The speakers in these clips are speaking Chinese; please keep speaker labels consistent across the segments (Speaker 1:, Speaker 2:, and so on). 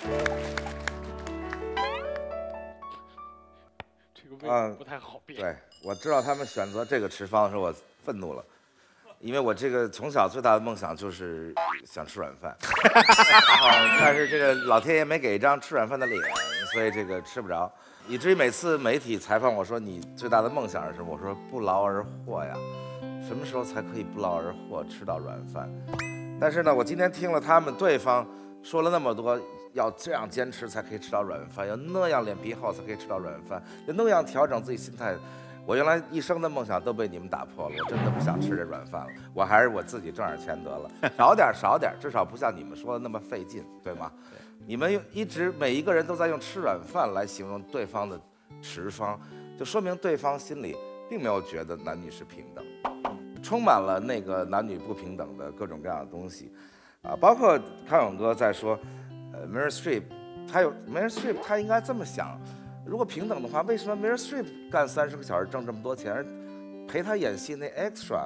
Speaker 1: 这个位不太好变。
Speaker 2: 对，我知道他们选择这个持方的时候，我愤怒了。因为我这个从小最大的梦想就是想吃软饭，但是这个老天爷没给一张吃软饭的脸，所以这个吃不着，以至于每次媒体采访我说你最大的梦想是什么，我说不劳而获呀，什么时候才可以不劳而获吃到软饭？但是呢，我今天听了他们对方说了那么多，要这样坚持才可以吃到软饭，要那样脸皮厚才可以吃到软饭，要那样调整自己心态。我原来一生的梦想都被你们打破了，我真的不想吃这软饭了。我还是我自己挣点钱得了，少点，至少不像你们说的那么费劲，对吗？你们一直每一个人都在用吃软饭来形容对方的持方，就说明对方心里并没有觉得男女是平等，充满了那个男女不平等的各种各样的东西，啊，包括康永哥在说，Meryl Streep， Meryl Streep 他应该这么想。如果平等的话，为什么 Meryl Streep 干30个小时挣这么多钱，而陪他演戏那 extra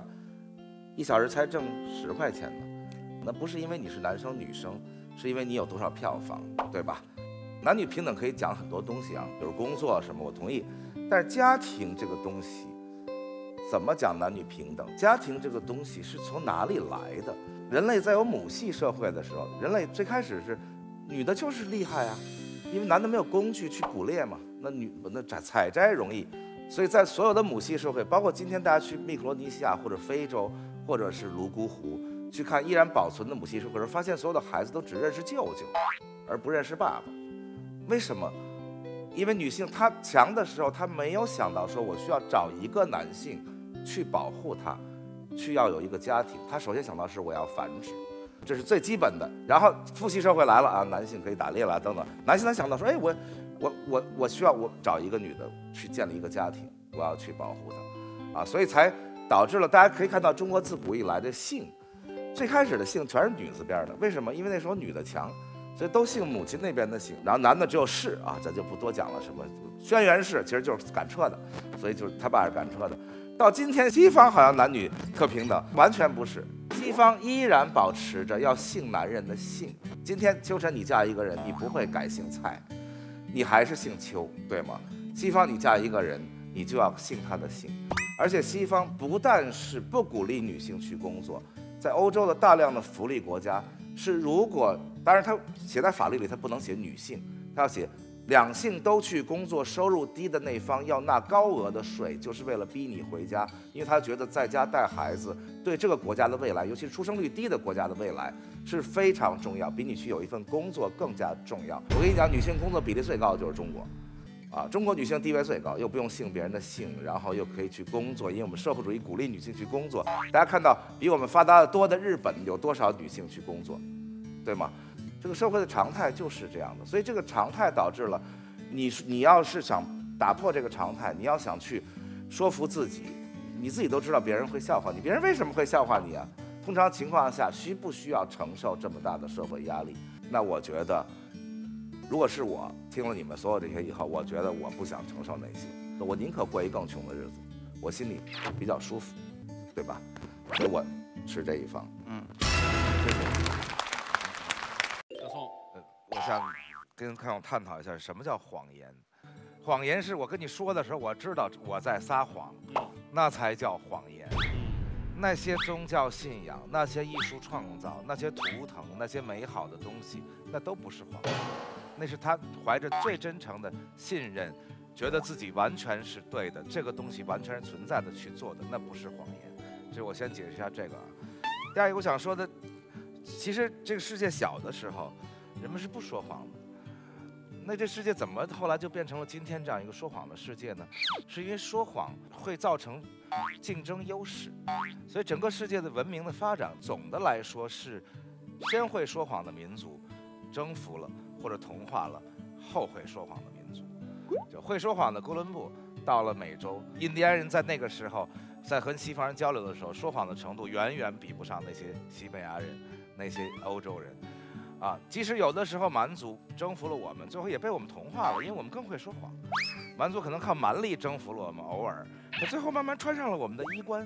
Speaker 2: 1小时才挣10块钱呢？那不是因为你是男生女生，是因为你有多少票房，对吧？男女平等可以讲很多东西啊，比如工作什么，我同意。但是家庭这个东西，怎么讲男女平等？家庭这个东西是从哪里来的？人类在有母系社会的时候，人类最开始是女的就是厉害啊，因为男的没有工具去捕猎嘛。那采摘容易，所以在所有的母系社会，包括今天大家去密克罗尼西亚或者非洲或者是泸沽湖去看依然保存的母系社会时，发现所有的孩子都只认识舅舅，而不认识爸爸。为什么？因为女性她强的时候，她没有想到说我需要找一个男性去保护她，去要有一个家庭。她首先想到是我要繁殖，这是最基本的。然后父系社会来了啊，男性可以打猎了等等，男性他想到说，哎，我需要我找一个女的去建立一个家庭，我要去保护她，啊，所以才导致了大家可以看到中国自古以来的姓，最开始的姓全是女字边的，为什么？因为那时候女的强，所以都姓母亲那边的姓，然后男的只有氏啊，这就不多讲了。什么轩辕氏其实就是赶车的，所以就是他爸是赶车的。到今天西方好像男女特平等，完全不是，西方依然保持着要姓男人的姓。今天秋晨你嫁一个人，你不会改姓蔡。你还是姓邱，对吗？西方你嫁一个人，你就要姓他的姓，而且西方不但是不鼓励女性去工作，在欧洲的大量的福利国家是，如果当然他写在法律里，他不能写女性，他要写两性都去工作，收入低的那方要纳高额的税，就是为了逼你回家，因为他觉得在家带孩子对这个国家的未来，尤其是出生率低的国家的未来是非常重要，比你去有一份工作更加重要。我跟你讲，女性工作比例最高的就是中国，啊，中国女性地位最高，又不用姓别人的姓，然后又可以去工作，因为我们社会主义鼓励女性去工作。大家看到比我们发达的多的日本有多少女性去工作，对吗？这个社会的常态就是这样的，所以这个常态导致了你要是想打破这个常态，你要想去说服自己，你自己都知道别人会笑话你，别人为什么会笑话你啊？通常情况下需不需要承受这么大的社会压力？那我觉得，如果是我听了你们所有这些以后，我觉得我不想承受那些，我宁可过一更穷的日子，我心里比较舒服，对吧？所以我是这一方。谢谢。
Speaker 1: 小宋，
Speaker 2: 我想跟康永探讨一下，什么叫谎言？谎言是我跟你说的时候，我知道我在撒谎，那才叫谎言。那些宗教信仰，那些艺术创造，那些图腾，那些美好的东西，那都不是谎言，那是他怀着最真诚的信任，觉得自己完全是对的，这个东西完全是存在的去做的，那不是谎言。这我先解释一下这个啊。第二个我想说的，其实这个世界小的时候，人们是不说谎的。那这世界怎么后来就变成了今天这样一个说谎的世界呢？是因为说谎会造成竞争优势，所以整个世界的文明的发展，总的来说是先会说谎的民族征服了或者同化了后会说谎的民族。就会说谎的哥伦布到了美洲，印第安人在那个时候在和西方人交流的时候，说谎的程度远远比不上那些西班牙人、那些欧洲人。啊，即使有的时候蛮族征服了我们，最后也被我们同化了，因为我们更会说谎。蛮族可能靠蛮力征服了我们，偶尔，可最后慢慢穿上了我们的衣冠，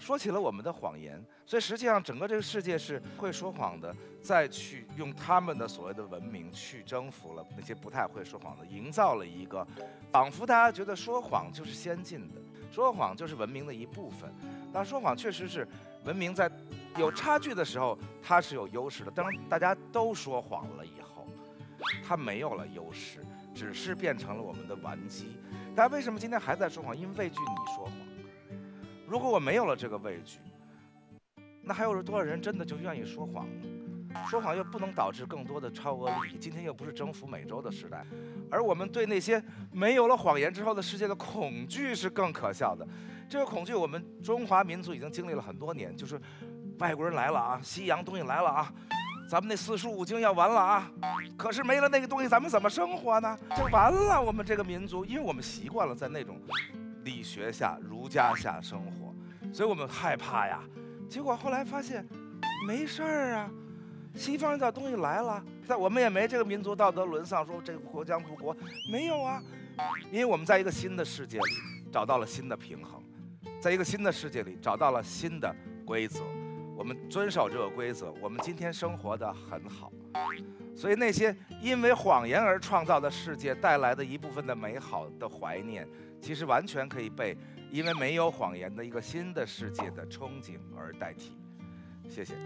Speaker 2: 说起了我们的谎言，所以实际上整个这个世界是会说谎的，再去用他们的所谓的文明去征服了那些不太会说谎的，营造了一个仿佛大家觉得说谎就是先进的，说谎就是文明的一部分。但说谎确实是文明在有差距的时候它是有优势的，当大家都说谎了以后，它没有了优势，只是变成了我们的顽疾。大家为什么今天还在说谎？因为畏惧你说谎。如果我没有了这个畏惧，那还有多少人真的就愿意说谎呢？说谎又不能导致更多的超额利益，今天又不是征服美洲的时代，而我们对那些没有了谎言之后的世界的恐惧是更可笑的。这个恐惧我们中华民族已经经历了很多年，就是外国人来了啊，西洋东西来了啊，咱们那四书五经要完了啊，可是没了那个东西咱们怎么生活呢？就完了，我们这个民族，因为我们习惯了在那种理学下儒家下生活，所以我们害怕呀。结果后来发现没事儿啊，西方这东西来了，但我们也没这个民族道德沦丧，说这个国将不国，没有啊，因为我们在一个新的世界里找到了新的平衡，在一个新的世界里找到了新的规则，我们遵守这个规则，我们今天生活得很好。所以那些因为谎言而创造的世界带来的一部分的美好的怀念，其实完全可以被因为没有谎言的一个新的世界的憧憬而代替。谢谢。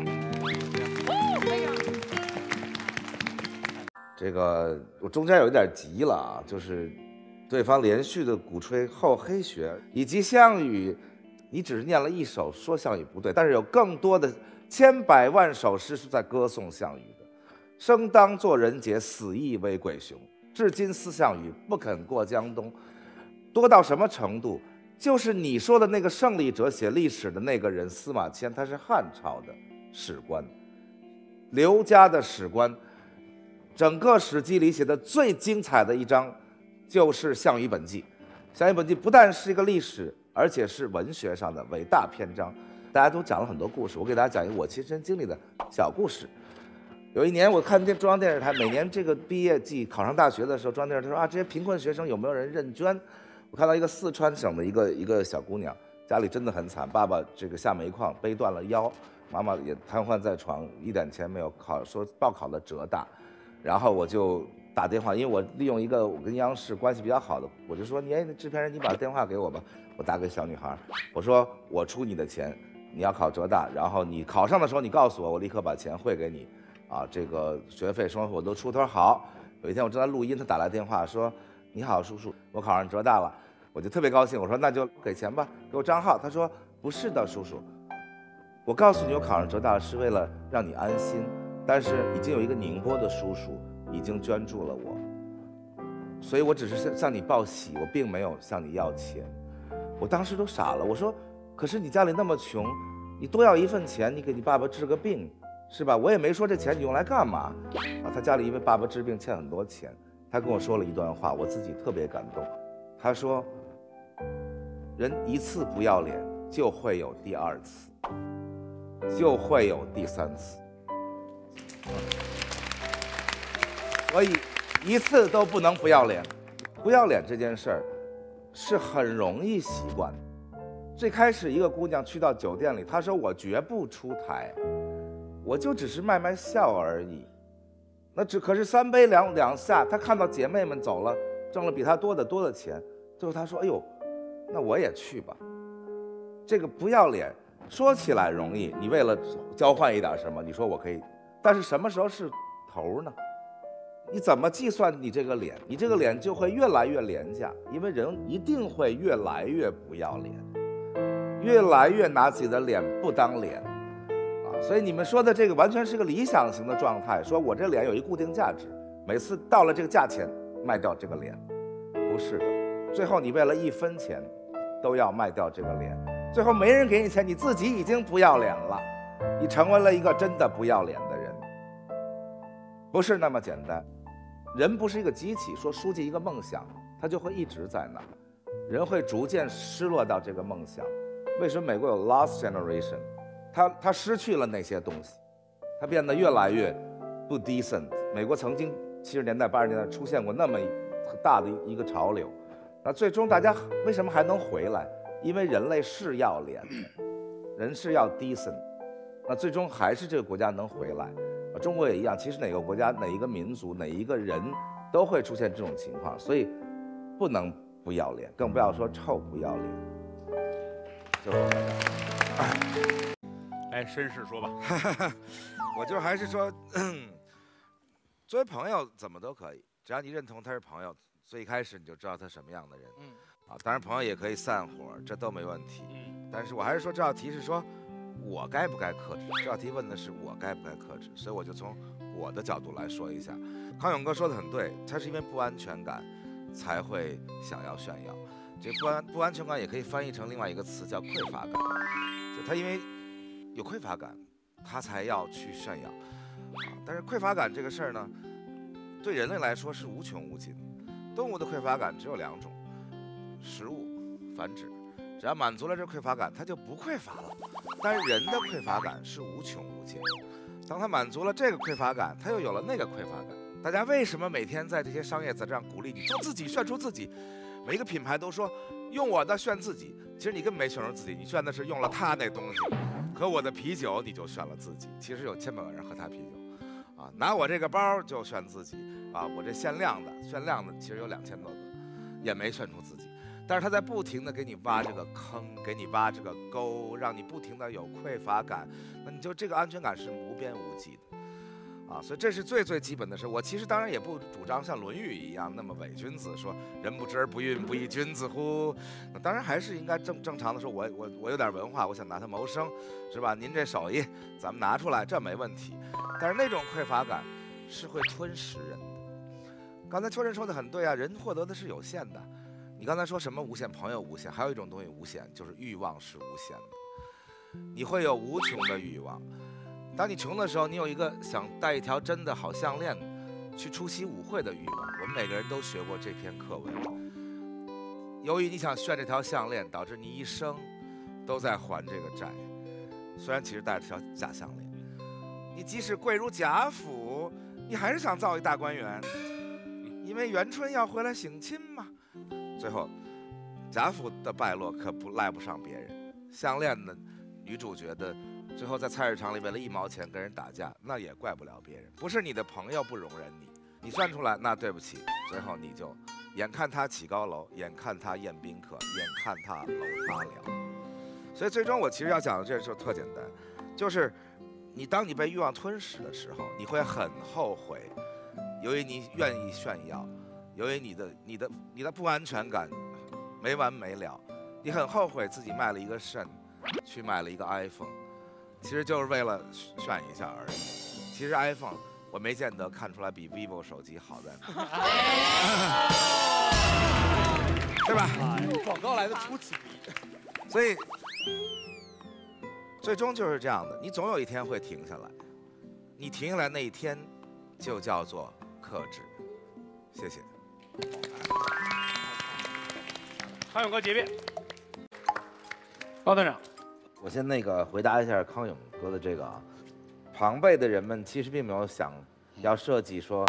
Speaker 2: 这个我中间有一点急了啊，就是对方连续的鼓吹厚黑学，以及项羽，你只是念了一首说项羽不对，但是有更多的千百万首诗是在歌颂项羽的。生当作人杰，死亦为鬼雄。至今思项羽，不肯过江东。多到什么程度？就是你说的那个胜利者写历史的那个人司马迁，他是汉朝的史官，刘家的史官。整个史记里写的最精彩的一章就是《项羽本纪》。《项羽本纪》不但是一个历史，而且是文学上的伟大篇章。大家都讲了很多故事，我给大家讲一个我亲身经历的小故事。有一年我看中央电视台，每年这个毕业季考上大学的时候，中央电视台说啊，这些贫困学生有没有人认捐？我看到一个四川省的一个小姑娘，家里真的很惨，爸爸这个下煤矿背断了腰，妈妈也瘫痪在床，一点钱没有，说报考了浙大，然后我就打电话，因为我利用一个我跟央视关系比较好的，我就说制片人你把电话给我吧，我打给小女孩，我说我出你的钱，你要考浙大，然后你考上的时候你告诉我，我立刻把钱汇给你。啊，这个学费、生活我都出头好。有一天我正在录音，他打来电话说：“你好，叔叔，我考上浙大了。”我就特别高兴，我说：“那就给钱吧，给我账号。”他说：“不是的，叔叔，我告诉你我考上浙大是为了让你安心，但是已经有一个宁波的叔叔已经捐助了我，所以我只是向你报喜，我并没有向你要钱。”我当时都傻了，我说：“可是你家里那么穷，你多要一份钱，你给你爸爸治个病。”是吧？我也没说这钱你用来干嘛啊。他家里因为爸爸治病欠很多钱，他跟我说了一段话，我自己特别感动。他说：“人一次不要脸，就会有第二次，就会有第三次。所以一次都不能不要脸。不要脸这件事儿是很容易习惯的。最开始一个姑娘去到酒店里，她说我绝不出台。”我就只是卖卖笑而已，可是3杯两下，他看到姐妹们走了，挣了比他多的钱，最后他说：“哎呦，那我也去吧。”这个不要脸说起来容易，你为了交换一点什么，你说我可以，但是什么时候是头呢？你怎么计算你这个脸？你这个脸就会越来越廉价，因为人一定会越来越不要脸，越来越拿自己的脸不当脸。所以你们说的这个完全是个理想型的状态，说我这脸有一固定价值，每次到了这个价钱卖掉这个脸，不是的，最后你为了1分钱都要卖掉这个脸，最后没人给你钱，你自己已经不要脸了，你成为了一个真的不要脸的人，不是那么简单。人不是一个机器，说书记一个梦想，他就会一直在那儿，人会逐渐失落到这个梦想。为什么美国有 lost generation？他失去了那些东西，他变得越来越不 decent。美国曾经70年代、80年代出现过那么大的一个潮流，那最终大家为什么还能回来？因为人类是要脸的。 人是要 decent， 那最终还是这个国家能回来。中国也一样，其实哪个国家、哪一个民族、哪一个人都会出现这种情况，所以不能不要脸，更不要说臭不要脸。就是
Speaker 3: 来，绅士说吧。
Speaker 2: 我就还是说，作为朋友怎么都可以，只要你认同他是朋友，最一开始你就知道他什么样的人。当然朋友也可以散伙，这都没问题。但是我还是说这道题是说，我该不该克制？这道题问的是我该不该克制，所以我就从我的角度来说一下。康永哥说的很对，他是因为不安全感才会想要炫耀。这不安全感也可以翻译成另外一个词叫匮乏感，就他因为有匮乏感，他才要去炫耀。但是匮乏感这个事儿呢，对人类来说是无穷无尽。动物的匮乏感只有2种，食物、繁殖。只要满足了这匮乏感，它就不匮乏了。但是人的匮乏感是无穷无尽，当他满足了这个匮乏感，他又有了那个匮乏感。大家为什么每天在这些商业杂志上鼓励你做自己，炫出自己？每一个品牌都说用我的炫自己，其实你根本没炫出自己，你炫的是用了他那东西。喝我的啤酒你就炫了自己，其实有千百万人喝他啤酒。拿我这个包就炫自己我这限量的其实有2000多个，也没炫出自己。但是他在不停的给你挖这个坑，给你挖这个沟，让你不停的有匮乏感，那你就这个安全感是无边无际的所以这是最最基本的事。我其实当然也不主张像《论语》一样那么伪君子，说人不知而不愠，不亦君子乎？那当然还是应该正常的说，我有点文化，我想拿它谋生，是吧？您这手艺咱们拿出来，这没问题。但是那种匮乏感是会吞噬人的。刚才秋晨说的很对啊，人获得的是有限的。你刚才说什么无限，朋友无限，还有一种东西无限，就是欲望是无限的。你会有无穷的欲望。当你穷的时候，你有一个想戴一条真的好项链去出席舞会的欲望。我们每个人都学过这篇课文。由于你想炫这条项链，导致你一生都在还这个债，虽然其实戴着条假项链。你即使贵如贾府，你还是想造一大观园，因为元春要回来省亲嘛。最后，贾府的败落可不赖不上别人，项链的女主角的最后在菜市场里为了1毛钱跟人打架，那也怪不了别人，不是你的朋友不容忍你，你算出来那对不起，最后你就眼看他起高楼，眼看他宴宾客，眼看他楼塌了。所以最终我其实要讲的这事特简单，就是当你被欲望吞噬的时候，你会很后悔，由于你愿意炫耀，由于你的不安全感没完没了，你很后悔自己卖了一个肾，去买了一个 iPhone， 其实就是为了炫一下而已。其实 iPhone 我没见得看出来比 vivo 手机好在哪，对吧？
Speaker 1: 广告来的出其不意。
Speaker 2: 所以最终就是这样的，你总有一天会停下来，你停下来那一天就叫做克制。谢谢。
Speaker 1: 康永哥结辩。高队长，
Speaker 2: 我先回答一下康永哥的这个庞贝的人们其实并没有想要设计说。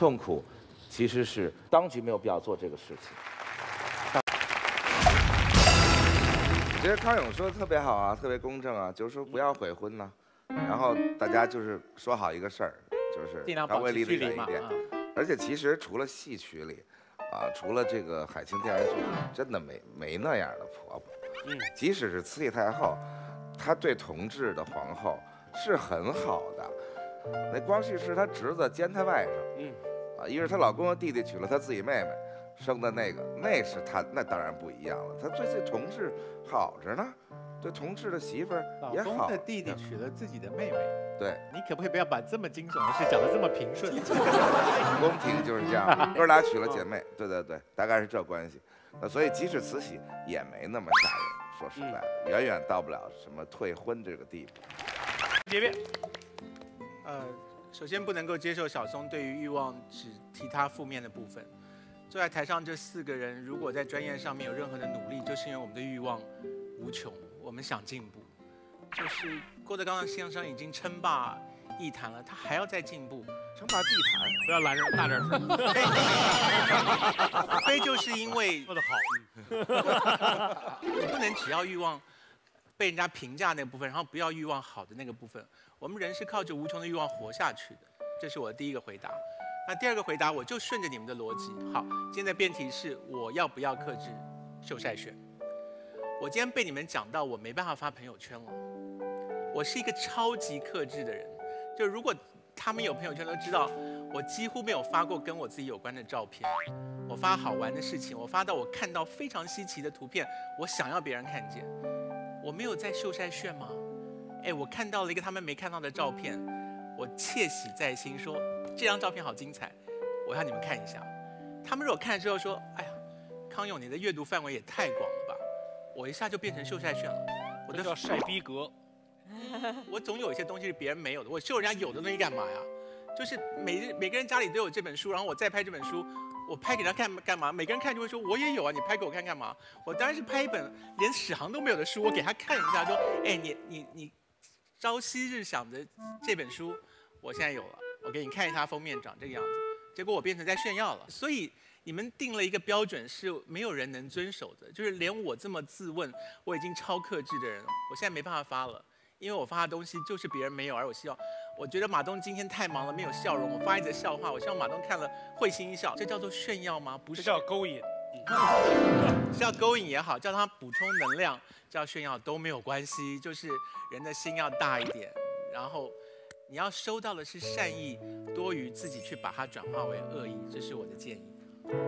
Speaker 2: 痛苦，其实是当局没有必要做这个事情。我觉得康永说的特别好啊，特别公正啊，就是说不要悔婚呐，然后大家就是说好一个事儿，就是稍微离得远一点。而且其实除了戏曲里，除了这个海清电视剧里，真的没那样的婆婆。即使是慈禧太后，她对同治的皇后是很好的。那光绪是她侄子兼她外甥，一个是她老公的弟弟娶了她自己妹妹生的那是她，那当然不一样了。她对同治好着呢，对同治的媳妇儿也好。
Speaker 3: 老公的弟弟娶了自己的妹妹，
Speaker 2: 对，
Speaker 3: 你可不可以不要把这么惊悚的事讲得这么平顺？
Speaker 2: 宫廷就是这样，哥俩娶了姐妹，对，大概是这关系。那所以即使慈禧也没那么吓人，说实在的，远远到不了什么退婚这个地步。
Speaker 1: 结辩。
Speaker 4: 首先不能够接受小松对于欲望只提他负面的部分。坐在台上这4个人，如果在专业上面有任何的努力，就是因为我们的欲望无穷，我们想进步。就是郭德纲的相声已经称霸艺坛了，他还要再进步，
Speaker 2: 称霸地坛，
Speaker 1: 不要拦着大点声。
Speaker 4: 非就是因为
Speaker 1: 说得好，
Speaker 4: 你不能只要欲望被人家评价那部分，然后不要欲望好的那个部分。我们人是靠着无穷的欲望活下去的，这是我的第一个回答。那第二个回答，我就顺着你们的逻辑。好，今天的辩题是我要不要克制秀晒选。我今天被你们讲到，我没办法发朋友圈了。我是一个超级克制的人，就如果他们有朋友圈都知道，我几乎没有发过跟我自己有关的照片。我发好玩的事情，我发到我看到非常稀奇的图片，我想要别人看见。我没有在秀晒炫吗？我看到了一个他们没看到的照片，我窃喜在心，说这张照片好精彩，我要你们看一下。他们如果看了之后说，哎呀，康永你的阅读范围也太广了吧，我一下就变成秀晒炫了。我
Speaker 1: 这叫晒逼格。
Speaker 4: 我总有一些东西是别人没有的，我秀人家有的东西干嘛呀？就是每个人家里都有这本书，然后我再拍这本书，我拍给人家看干嘛？每个人看就会说我也有啊，你拍给我看干嘛？我当然是拍一本连史航都没有的书，我给他看一下，说，你朝夕日想的这本书，我现在有了，我给你看一下封面长这个样子。结果我变成在炫耀了，所以你们定了一个标准是没有人能遵守的，就是连我这么自问我已经超克制的人，我现在没办法发了。因为我发的东西就是别人没有，而我希望，我觉得马东今天太忙了，没有笑容。我发一则笑话，我希望马东看了会心一笑，这叫做炫耀吗？不是，
Speaker 1: 这叫勾引。
Speaker 4: 叫勾引也好，叫他补充能量，叫炫耀都没有关系，就是人的心要大一点，然后你要收到的是善意，多于自己去把它转化为恶意，这是我的建议。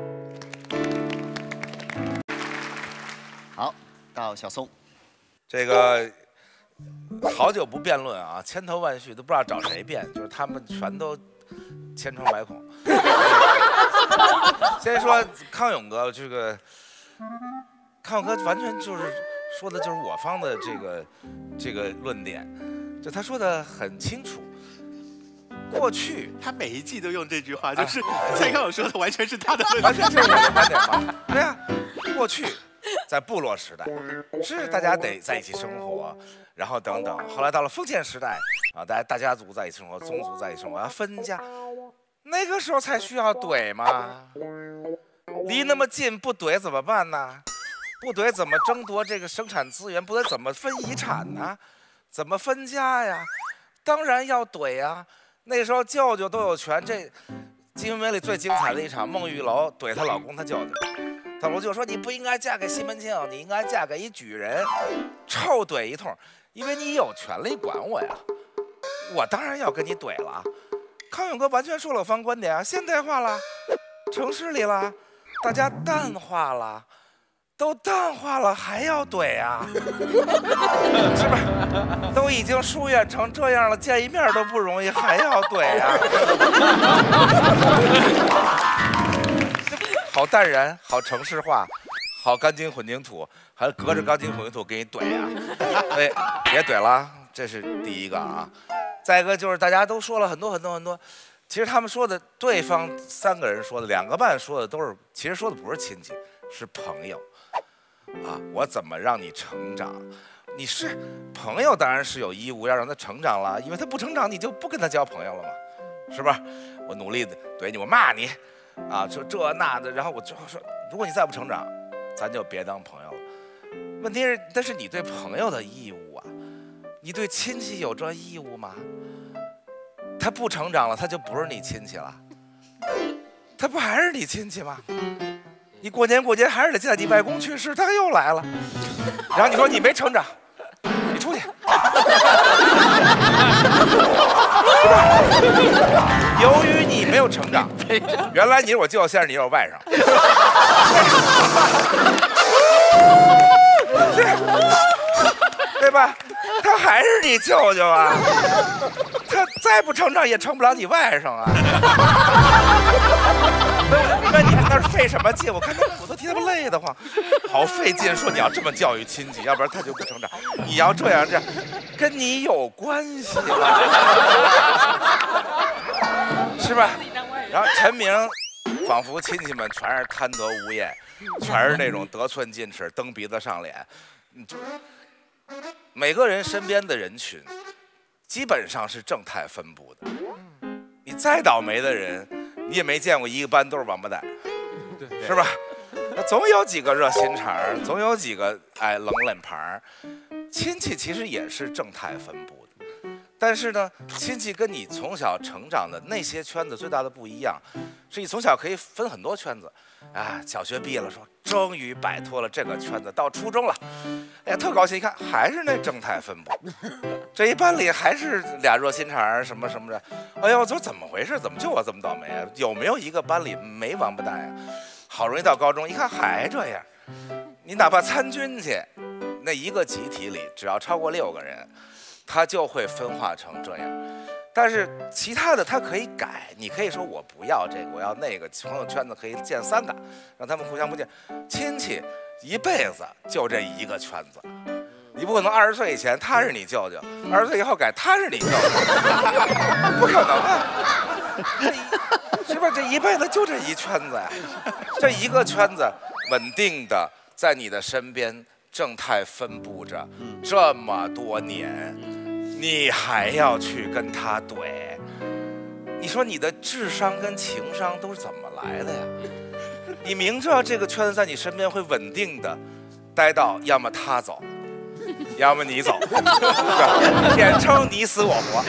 Speaker 5: 好，到小松，
Speaker 2: 这个。好久不辩论啊，千头万绪都不知道找谁辩，就是他们全都千疮百孔。先说康永哥，康永哥完全就是说的就是我方的这个论点，就他说的很清楚。过去
Speaker 4: 他每一季都用这句话，就是蔡康永说的完全是他的论点，
Speaker 2: 完全就是我的观点嘛。对呀，过去在部落时代是大家得在一起生活。然后等等，后来到了封建时代啊，大家族在一起生活，宗族在一起生活，要分家，那个时候才需要怼嘛。离那么近不怼怎么办呢？不怼怎么争夺这个生产资源？不怼怎么分遗产呢？怎么分家呀？当然要怼呀。那时候舅舅都有权。这《金瓶梅》里最精彩的一场，孟玉楼怼她老公她舅舅。她老公就说：“你不应该嫁给西门庆，你应该嫁给一举人。”臭怼一通。因为你有权利管我呀，我当然要跟你怼了。康永哥完全说了我方观点啊，现代化了，城市里了，大家淡化了，都淡化了还要怼啊，是吧？都已经疏远成这样了，见一面都不容易，还要怼啊。好淡然，好城市化。好钢筋混凝土，还隔着钢筋混凝土给你怼啊！对，别怼了，这是第一个啊。再一个就是大家都说了很多，其实他们说的，对方3个人说的，2个半说的都是，其实说的不是亲戚，是朋友啊。我怎么让你成长？你是朋友，当然是有义务要让他成长了，因为他不成长，你就不跟他交朋友了嘛， 是吧？我努力的怼你，我骂你，啊，说这那的，然后我最后说，如果你再不成长，咱就别当朋友了。问题是，那是你对朋友的义务啊，你对亲戚有这义务吗？他不成长了，他就不是你亲戚了，他不还是你亲戚吗？你过年过节还是得见你外公去世，他又来了，然后你说你没成长，你出去。由于你没有成长，原来你是我舅舅先生，你是我外甥，对吧？他还是你舅舅啊，他再不成长也成不了你外甥啊。那你们那儿费什么劲？我看我都替他们累得慌，好费劲。说你要这么教育亲戚，要不然他就不成长。你要这样，跟你有关系吗？是吧？然后陈明，仿佛亲戚们全是贪得无厌，全是那种得寸进尺、蹬鼻子上脸。就每个人身边的人群，基本上是正态分布的。你再倒霉的人，你也没见过一个班都是王八蛋，是吧？那总有几个热心肠，总有几个冷脸盘。亲戚其实也是正态分布的，但是呢，亲戚跟你从小成长的那些圈子最大的不一样，是你从小可以分很多圈子。啊，小学毕业了，说终于摆脱了这个圈子，到初中了，哎呀，特高兴。一看还是那正态分布，这一班里还是俩热心肠什么什么的。哎呦，我说怎么回事？怎么就我这么倒霉啊？有没有一个班里没王八蛋呀？好容易到高中，一看还这样。你哪怕参军去，那一个集体里只要超过6个人，他就会分化成这样。但是其他的他可以改，你可以说我不要这个，我要那个，朋友圈子可以建3个，让他们互相不见。亲戚一辈子就这一个圈子，你不可能20岁以前他是你舅舅，20岁以后改他是你舅舅，不可能啊！是不是这一辈子就这一圈子呀？这一个圈子稳定的在你的身边正态分布着这么多年。你还要去跟他怼，你说你的智商跟情商都是怎么来的呀？你明知道这个圈子在你身边会稳定的待到要么他走，要么你走，简称你死我活。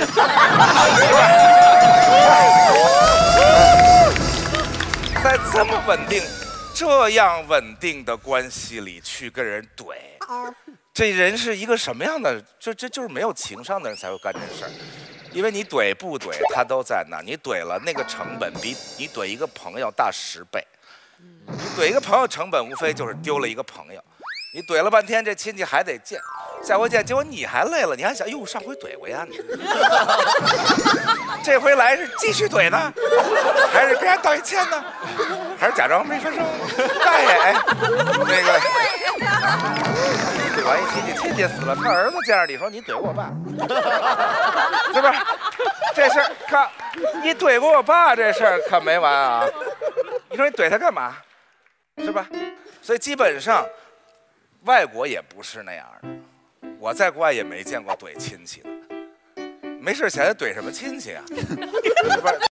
Speaker 2: 在这么这样稳定的关系里去跟人怼。这人是一个什么样的？这就是没有情商的人才会干这事儿，因为你怼不怼他都在那，你怼了那个成本比你怼一个朋友大10倍。你怼一个朋友成本无非就是丢了一个朋友，你怼了半天这亲戚还得见，下回见，结果你还累了，你还想哟上回怼过呀你，这回来是继续怼呢，还是跟人道一歉呢，还是假装没发生？哎，那个。怼完一亲戚死了，他儿子见着你说你怼过我爸，是不是？这事儿可你怼过我爸这事儿可没完啊！你说你怼他干嘛？是吧？所以基本上外国也不是那样的，我在国外也没见过怼亲戚的，没事闲着怼什么亲戚啊？是吧？